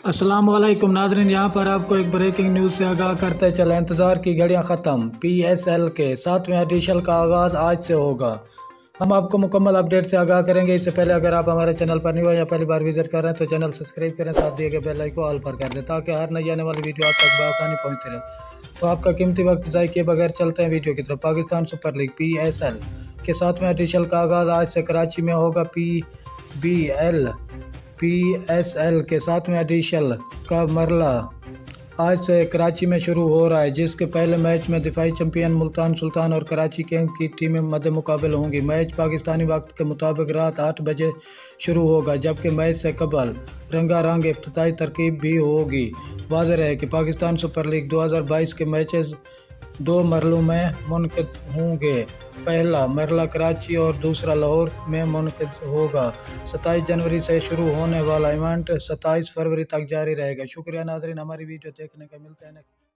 अस्सलाम वालेकुम नाज़रीन, यहाँ पर आपको एक ब्रेकिंग न्यूज़ से आगाह करते चले। इंतज़ार की घड़ियाँ ख़त्म, PSL के 7वें एडिशन का आगाज़ आज से होगा। हम आपको मुकम्मल अपडेट से आगाह करेंगे। इससे पहले अगर आप हमारे चैनल पर नहीं हो या पहली बार विजिट कर रहे हैं तो चैनल सब्सक्राइब करें, साथ दिए गए बेल आइकन को ऑल पर कर दें ताकि हर नई आने वाली वीडियो आप तक बआसानी पहुँचती रहे। तो आपका कीमती वक्त ज़ाय किए बगैर चलते हैं वीडियो की तरफ। पाकिस्तान सुपर लीग PSL के 7वें एडिशन का आगाज़ आज से कराची में होगा। PSL के 7वें एडिशन का मरला आज से कराची में शुरू हो रहा है, जिसके पहले मैच में दिफाई चैंपियन मुल्तान सुल्तान और कराची किंग्स की टीमें मद्दे मुकाबले होंगी। मैच पाकिस्तानी वक्त के मुताबिक रात 8 बजे शुरू होगा, जबकि मैच से कबल रंगारंग इफ्तिताई तरकीब भी होगी। वाज़ेह है कि पाकिस्तान सुपर लीग 2022 के मैचेस 2 मरलों में मुनक़िद होंगे। पहला मरला कराची और दूसरा लाहौर में मुनक़िद होगा। 27 जनवरी से शुरू होने वाला इवेंट 27 फरवरी तक जारी रहेगा। शुक्रिया नाज़रीन, हमारी वीडियो देखने का। मिलते हैं।